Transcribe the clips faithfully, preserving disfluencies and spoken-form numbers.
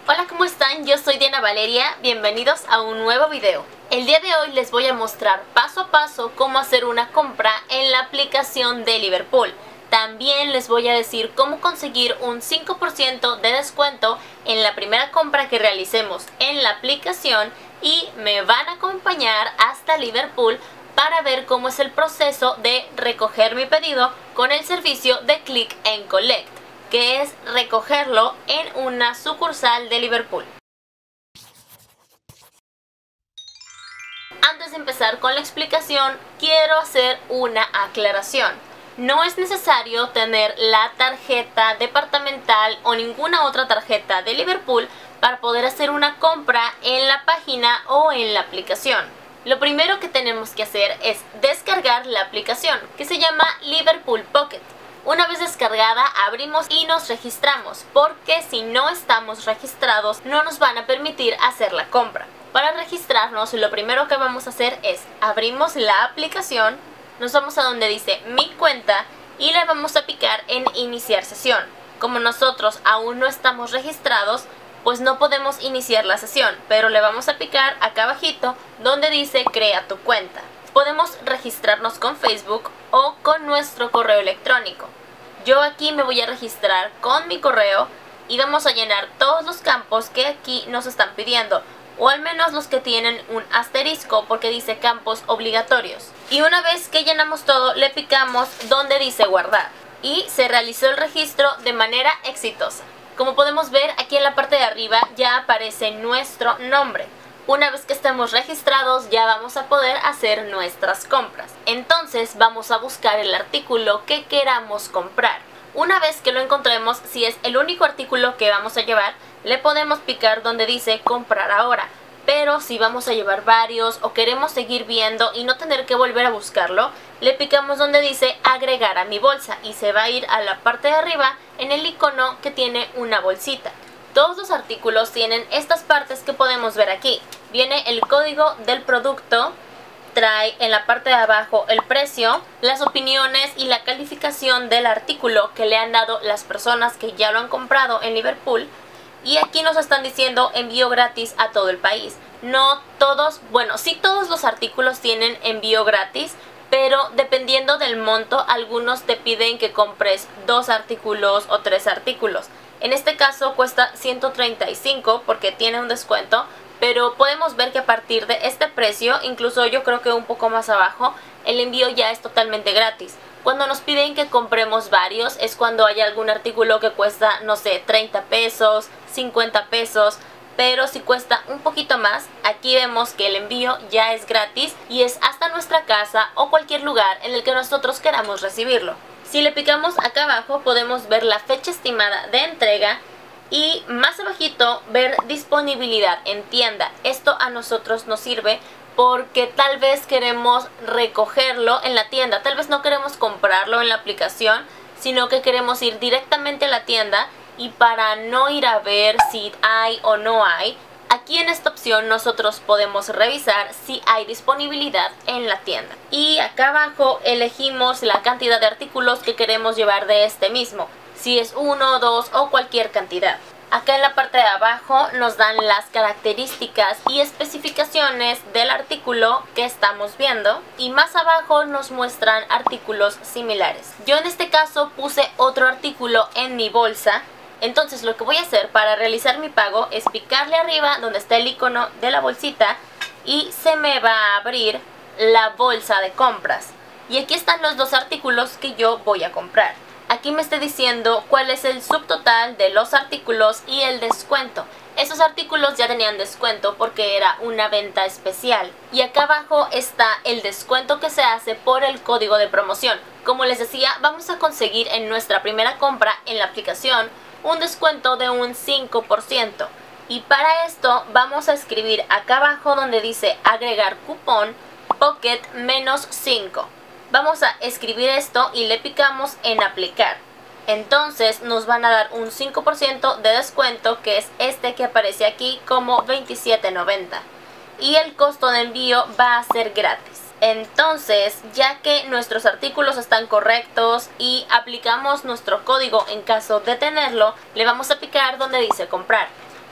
Hola, ¿cómo están? Yo soy Diana Valeria, bienvenidos a un nuevo video. El día de hoy les voy a mostrar paso a paso cómo hacer una compra en la aplicación de Liverpool. También les voy a decir cómo conseguir un cinco por ciento de descuento en la primera compra que realicemos en la aplicación y me van a acompañar hasta Liverpool para ver cómo es el proceso de recoger mi pedido con el servicio de Click and Collect, que es recogerlo en una sucursal de Liverpool. Antes de empezar con la explicación, quiero hacer una aclaración. No es necesario tener la tarjeta departamental o ninguna otra tarjeta de Liverpool para poder hacer una compra en la página o en la aplicación. Lo primero que tenemos que hacer es descargar la aplicación, que se llama Liverpool Pocket. Una vez descargada, abrimos y nos registramos, porque si no estamos registrados no nos van a permitir hacer la compra. Para registrarnos, lo primero que vamos a hacer es abrimos la aplicación, nos vamos a donde dice mi cuenta y le vamos a picar en iniciar sesión. Como nosotros aún no estamos registrados, pues no podemos iniciar la sesión, pero le vamos a picar acá abajito donde dice crea tu cuenta. Podemos registrarnos con Facebook o con nuestro correo electrónico. Yo aquí me voy a registrar con mi correo y vamos a llenar todos los campos que aquí nos están pidiendo, o al menos los que tienen un asterisco porque dice campos obligatorios. Y una vez que llenamos todo, le picamos donde dice guardar y se realizó el registro de manera exitosa. Como podemos ver, aquí en la parte de arriba ya aparece nuestro nombre. Una vez que estemos registrados ya vamos a poder hacer nuestras compras. Entonces vamos a buscar el artículo que queramos comprar. Una vez que lo encontremos, si es el único artículo que vamos a llevar, le podemos picar donde dice comprar ahora. Pero si vamos a llevar varios o queremos seguir viendo y no tener que volver a buscarlo, le picamos donde dice agregar a mi bolsa y se va a ir a la parte de arriba en el icono que tiene una bolsita. Todos los artículos tienen estas partes que podemos ver aquí. Viene el código del producto, trae en la parte de abajo el precio, las opiniones y la calificación del artículo que le han dado las personas que ya lo han comprado en Liverpool. Y aquí nos están diciendo envío gratis a todo el país. No todos, bueno, sí todos los artículos tienen envío gratis, pero dependiendo del monto, algunos te piden que compres dos artículos o tres artículos. En este caso cuesta ciento treinta y cinco porque tiene un descuento, pero podemos ver que a partir de este precio, incluso yo creo que un poco más abajo, el envío ya es totalmente gratis. Cuando nos piden que compremos varios es cuando hay algún artículo que cuesta, no sé, treinta pesos, cincuenta pesos, pero si cuesta un poquito más, aquí vemos que el envío ya es gratis y es hasta nuestra casa o cualquier lugar en el que nosotros queramos recibirlo. Si le picamos acá abajo podemos ver la fecha estimada de entrega y más abajito ver disponibilidad en tienda. Esto a nosotros nos sirve porque tal vez queremos recogerlo en la tienda, tal vez no queremos comprarlo en la aplicación, sino que queremos ir directamente a la tienda y para no ir a ver si hay o no hay, aquí en esta opción nosotros podemos revisar si hay disponibilidad en la tienda. Y acá abajo elegimos la cantidad de artículos que queremos llevar de este mismo, si es uno, dos o cualquier cantidad. Acá en la parte de abajo nos dan las características y especificaciones del artículo que estamos viendo y más abajo nos muestran artículos similares. Yo en este caso puse otro artículo en mi bolsa, entonces lo que voy a hacer para realizar mi pago es picarle arriba donde está el icono de la bolsita y se me va a abrir la bolsa de compras. Y aquí están los dos artículos que yo voy a comprar. Aquí me está diciendo cuál es el subtotal de los artículos y el descuento. Esos artículos ya tenían descuento porque era una venta especial. Y acá abajo está el descuento que se hace por el código de promoción. Como les decía, vamos a conseguir en nuestra primera compra en la aplicación un descuento de un cinco por ciento. Y para esto vamos a escribir acá abajo donde dice agregar cupón Pocket menos cinco. Vamos a escribir esto y le picamos en aplicar. Entonces nos van a dar un cinco por ciento de descuento, que es este que aparece aquí como veintisiete noventa. Y el costo de envío va a ser gratis. Entonces, ya que nuestros artículos están correctos y aplicamos nuestro código en caso de tenerlo, le vamos a picar donde dice comprar.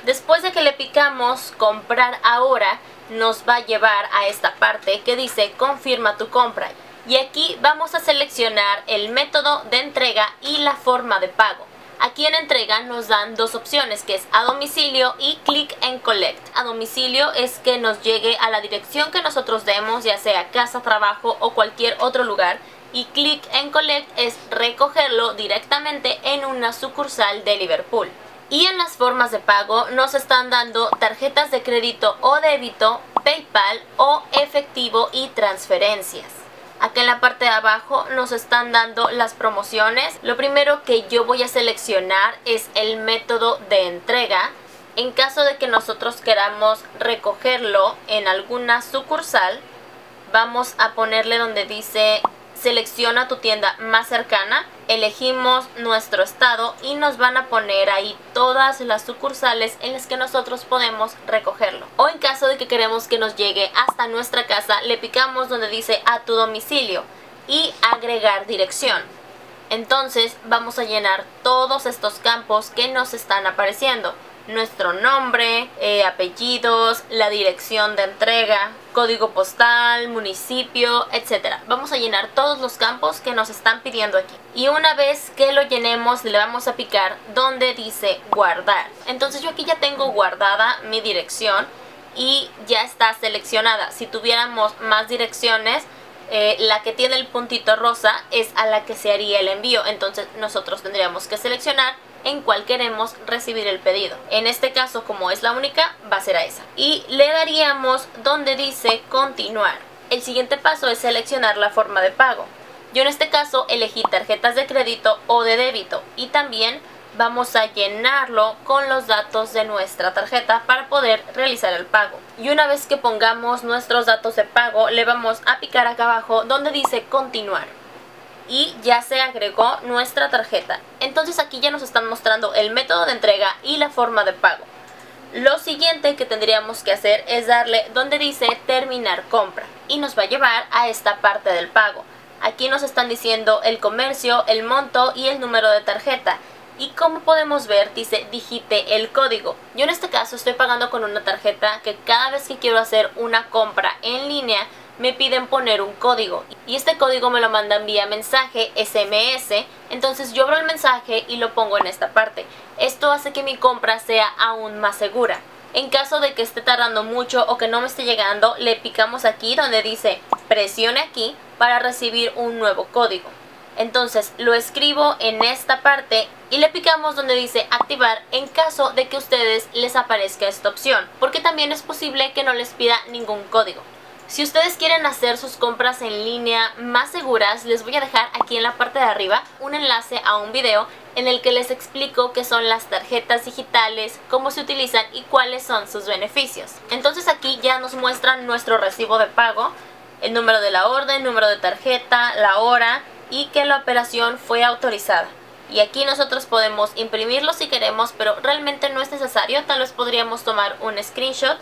Después de que le picamos comprar ahora, nos va a llevar a esta parte que dice confirma tu compra. Y aquí vamos a seleccionar el método de entrega y la forma de pago. Aquí en entrega nos dan dos opciones, que es a domicilio y click and collect. A domicilio es que nos llegue a la dirección que nosotros demos, ya sea casa, trabajo o cualquier otro lugar. Y click and collect es recogerlo directamente en una sucursal de Liverpool. Y en las formas de pago nos están dando tarjetas de crédito o débito, PayPal o efectivo y transferencias. Acá en la parte de abajo nos están dando las promociones. Lo primero que yo voy a seleccionar es el método de entrega. En caso de que nosotros queramos recogerlo en alguna sucursal, vamos a ponerle donde dice selecciona tu tienda más cercana, elegimos nuestro estado y nos van a poner ahí todas las sucursales en las que nosotros podemos recogerlo. O en caso de que queremos que nos llegue hasta nuestra casa, le picamos donde dice a tu domicilio y agregar dirección. Entonces vamos a llenar todos estos campos que nos están apareciendo. Nuestro nombre, eh, apellidos, la dirección de entrega, código postal, municipio, etcétera. Vamos a llenar todos los campos que nos están pidiendo aquí. Y una vez que lo llenemos, le vamos a picar donde dice guardar. Entonces yo aquí ya tengo guardada mi dirección y ya está seleccionada. Si tuviéramos más direcciones, eh, la que tiene el puntito rosa es a la que se haría el envío. Entonces nosotros tendríamos que seleccionar en cuál queremos recibir el pedido. En este caso, como es la única, va a ser a esa. Y le daríamos donde dice continuar. El siguiente paso es seleccionar la forma de pago. Yo en este caso elegí tarjetas de crédito o de débito y también vamos a llenarlo con los datos de nuestra tarjeta para poder realizar el pago. Y una vez que pongamos nuestros datos de pago, le vamos a picar acá abajo donde dice continuar. Y ya se agregó nuestra tarjeta. Entonces aquí ya nos están mostrando el método de entrega y la forma de pago. Lo siguiente que tendríamos que hacer es darle donde dice terminar compra y nos va a llevar a esta parte del pago. Aquí nos están diciendo el comercio, el monto y el número de tarjeta. Y como podemos ver dice digite el código. Yo en este caso estoy pagando con una tarjeta que cada vez que quiero hacer una compra en línea me piden poner un código y este código me lo mandan vía mensaje S M S. Entonces yo abro el mensaje y lo pongo en esta parte. Esto hace que mi compra sea aún más segura. En caso de que esté tardando mucho o que no me esté llegando, le picamos aquí donde dice presione aquí para recibir un nuevo código. Entonces lo escribo en esta parte y le picamos donde dice activar en caso de que a ustedes les aparezca esta opción, porque también es posible que no les pida ningún código. Si ustedes quieren hacer sus compras en línea más seguras, les voy a dejar aquí en la parte de arriba un enlace a un video en el que les explico qué son las tarjetas digitales, cómo se utilizan y cuáles son sus beneficios. Entonces aquí ya nos muestran nuestro recibo de pago, el número de la orden, número de tarjeta, la hora y que la operación fue autorizada. Y aquí nosotros podemos imprimirlo si queremos, pero realmente no es necesario. Tal vez podríamos tomar un screenshot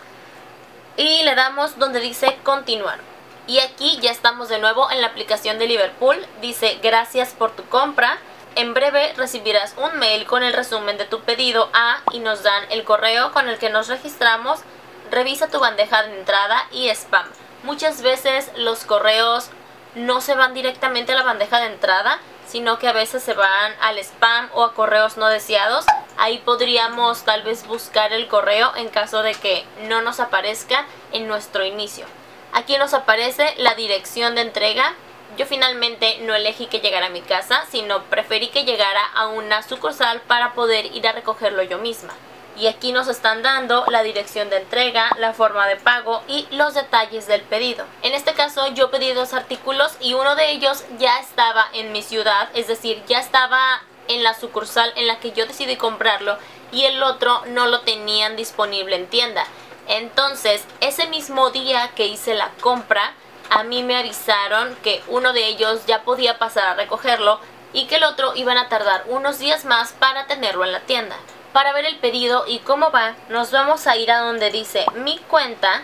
y le damos donde dice continuar. Y aquí ya estamos de nuevo en la aplicación de Liverpool. Dice gracias por tu compra. En breve recibirás un mail con el resumen de tu pedido a y nos dan el correo con el que nos registramos. Revisa tu bandeja de entrada y spam. Muchas veces los correos no se van directamente a la bandeja de entrada, sino que a veces se van al spam o a correos no deseados. Ahí podríamos tal vez buscar el correo en caso de que no nos aparezca en nuestro inicio. Aquí nos aparece la dirección de entrega. Yo finalmente no elegí que llegara a mi casa, sino preferí que llegara a una sucursal para poder ir a recogerlo yo misma. Y aquí nos están dando la dirección de entrega, la forma de pago y los detalles del pedido. En este caso yo pedí dos artículos y uno de ellos ya estaba en mi ciudad, es decir, ya estaba en la sucursal en la que yo decidí comprarlo y el otro no lo tenían disponible en tienda. Entonces ese mismo día que hice la compra, a mí me avisaron que uno de ellos ya podía pasar a recogerlo y que el otro iban a tardar unos días más para tenerlo en la tienda. Para ver el pedido y cómo va, nos vamos a ir a donde dice mi cuenta,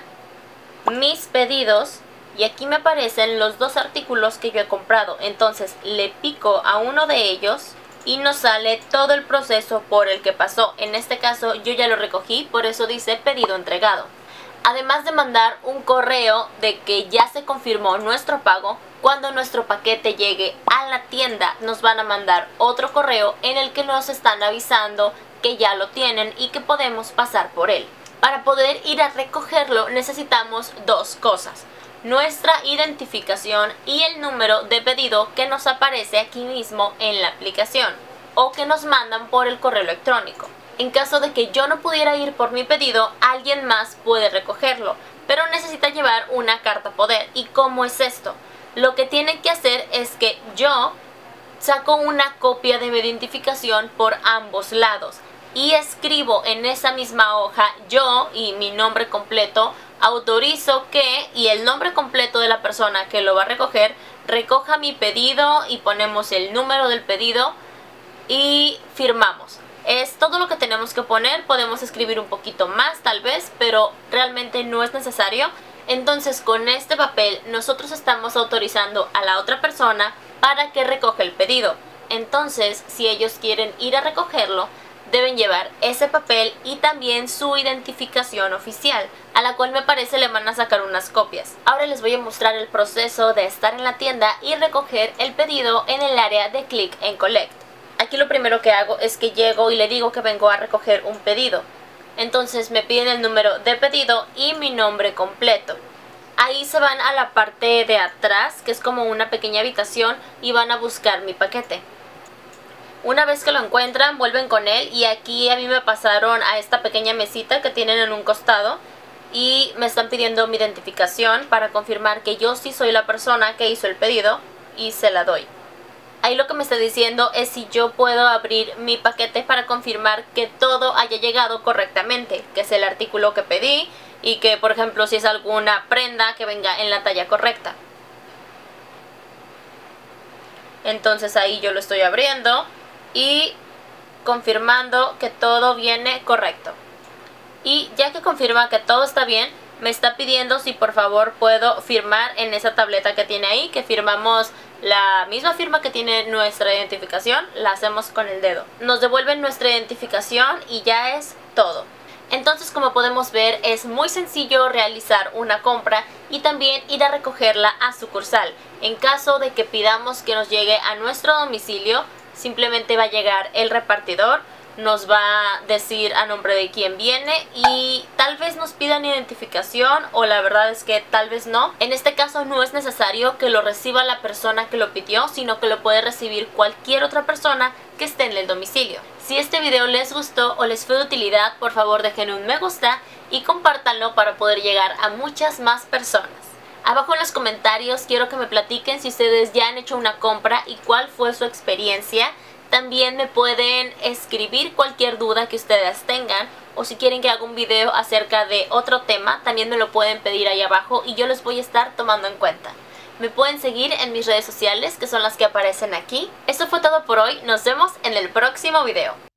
mis pedidos, y aquí me aparecen los dos artículos que yo he comprado. Entonces le pico a uno de ellos y nos sale todo el proceso por el que pasó. En este caso yo ya lo recogí, por eso dice pedido entregado. Además de mandar un correo de que ya se confirmó nuestro pago, cuando nuestro paquete llegue a la tienda nos van a mandar otro correo en el que nos están avisando que ya lo tienen y que podemos pasar por él. Para poder ir a recogerlo necesitamos dos cosas: nuestra identificación y el número de pedido que nos aparece aquí mismo en la aplicación o que nos mandan por el correo electrónico. En caso de que yo no pudiera ir por mi pedido, alguien más puede recogerlo, pero necesita llevar una carta poder. ¿Y cómo es esto? Lo que tienen que hacer es que yo saco una copia de mi identificación por ambos lados y escribo en esa misma hoja yo y mi nombre completo, autorizo que, y el nombre completo de la persona que lo va a recoger, recoja mi pedido y ponemos el número del pedido y firmamos. Es todo lo que tenemos que poner. Podemos escribir un poquito más tal vez, pero realmente no es necesario. Entonces con este papel nosotros estamos autorizando a la otra persona para que recoja el pedido. Entonces si ellos quieren ir a recogerlo, deben llevar ese papel y también su identificación oficial, a la cual me parece le van a sacar unas copias. Ahora les voy a mostrar el proceso de estar en la tienda y recoger el pedido en el área de Click and Collect. Aquí lo primero que hago es que llego y le digo que vengo a recoger un pedido. Entonces me piden el número de pedido y mi nombre completo. Ahí se van a la parte de atrás, que es como una pequeña habitación, y van a buscar mi paquete. Una vez que lo encuentran, vuelven con él y aquí a mí me pasaron a esta pequeña mesita que tienen en un costado y me están pidiendo mi identificación para confirmar que yo sí soy la persona que hizo el pedido y se la doy. Ahí lo que me está diciendo es si yo puedo abrir mi paquete para confirmar que todo haya llegado correctamente, que es el artículo que pedí y que, por ejemplo, si es alguna prenda, que venga en la talla correcta. Entonces ahí yo lo estoy abriendo y confirmando que todo viene correcto. Y ya que confirma que todo está bien, me está pidiendo si por favor puedo firmar en esa tableta que tiene ahí, que firmamos la misma firma que tiene nuestra identificación, la hacemos con el dedo. Nos devuelven nuestra identificación y ya es todo. Entonces, como podemos ver, es muy sencillo realizar una compra y también ir a recogerla a sucursal. En caso de que pidamos que nos llegue a nuestro domicilio, simplemente va a llegar el repartidor, nos va a decir a nombre de quién viene y tal vez nos pidan identificación, o la verdad es que tal vez no. En este caso no es necesario que lo reciba la persona que lo pidió, sino que lo puede recibir cualquier otra persona que esté en el domicilio. Si este video les gustó o les fue de utilidad, por favor dejen un me gusta y compártanlo para poder llegar a muchas más personas. Abajo en los comentarios quiero que me platiquen si ustedes ya han hecho una compra y cuál fue su experiencia. También me pueden escribir cualquier duda que ustedes tengan, o si quieren que haga un video acerca de otro tema, también me lo pueden pedir ahí abajo y yo los voy a estar tomando en cuenta. Me pueden seguir en mis redes sociales, que son las que aparecen aquí. Esto fue todo por hoy, nos vemos en el próximo video.